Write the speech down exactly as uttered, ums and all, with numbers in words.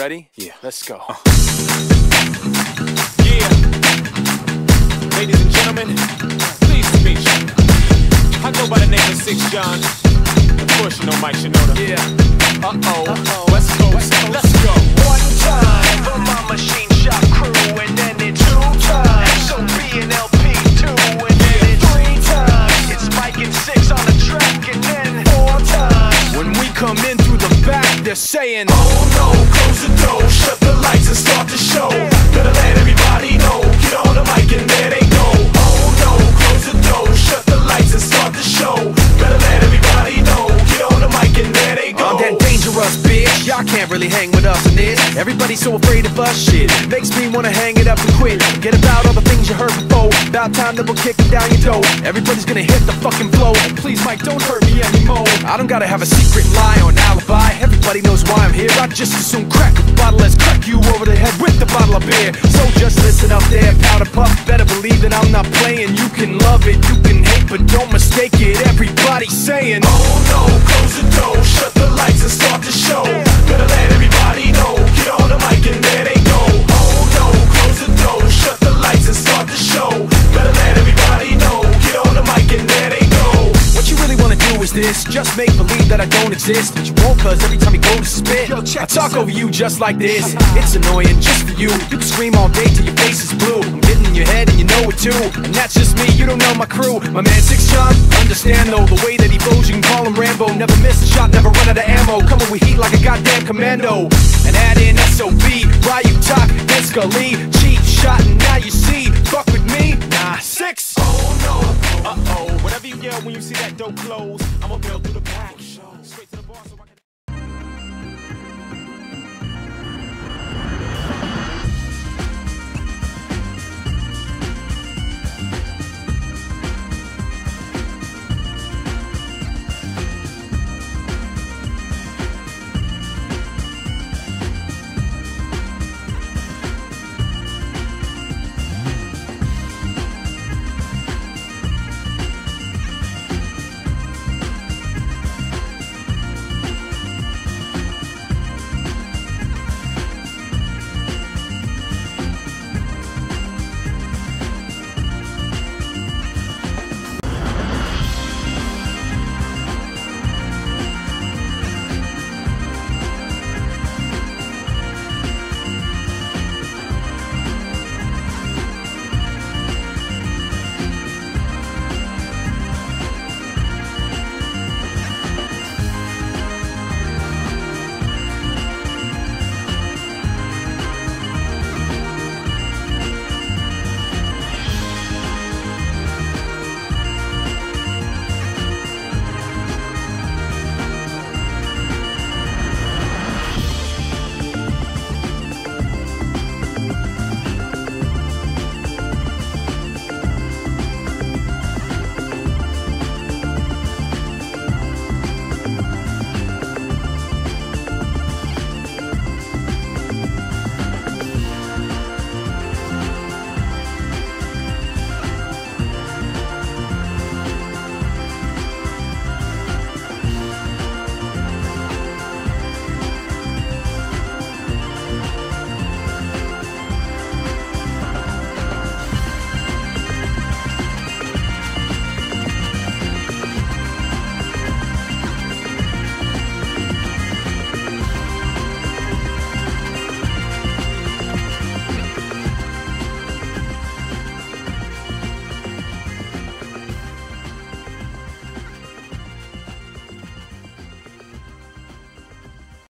Ready? Yeah. Let's go. Uh. Yeah. Ladies and gentlemen, pleased to meet you. I go by the name of Six John. Of course you know Mike Shinoda. Yeah. Uh-oh. Uh-oh. West Coast. Let's go. One time for my machine shop crew, and then it's two times S O B and L P two, and then it's three times it's Mike and Six on the track, and then four times When we come in through the back, they're saying, oh no, close the door, shut the lights and start the show. Better let everybody know, get on the mic and there they go. Oh no, close the door, shut the lights and start the show. Better let everybody know, get on the mic and there they go. I'm that dangerous bitch, y'all can't really hang with us in this. Everybody's so afraid of us, shit makes me wanna hang it up and quit. Forget about all the things you heard before, about time that we're kicking down your door. Everybody's gonna hit the fucking flow. Please Mike, don't hurt me anymore. I don't gotta have a secret lie or an alibi. Everybody knows why I'm here. I just as soon crack a bottle as crack you over the head with the bottle of beer. So just listen up there, powder puff. Better believe that I'm not playing. You can love it, you can hate, but don't mistake it. Everybody's saying, oh no, close the door, shut the lights and start the show. Better let everybody know, get on the mic and there they go. Oh no, close the door, shut the lights and start the show. Better let everybody know, get on the mic and there they go. what you really wanna do is this, just make believe that I don't exist. But you won't, cause every time you go to spit, I talk over you just like this. It's annoying just for you. You can scream all day till your face is blue. I'm getting in your head and you know it too. And that's just me, you don't know my crew. My man Six John, understand though, the way that he flows, you can call him Rambo. Never miss a shot, never run out of ammo. Coming with heat like a goddamn commando. And add in S O B, Ryu Talk, and Scully. Cheap shot and now you see, fuck with me, nah, Six. Oh no. Uh-oh. Whatever you yell when you see that dope close, I'ma bail through the back. Straight to the bar so I can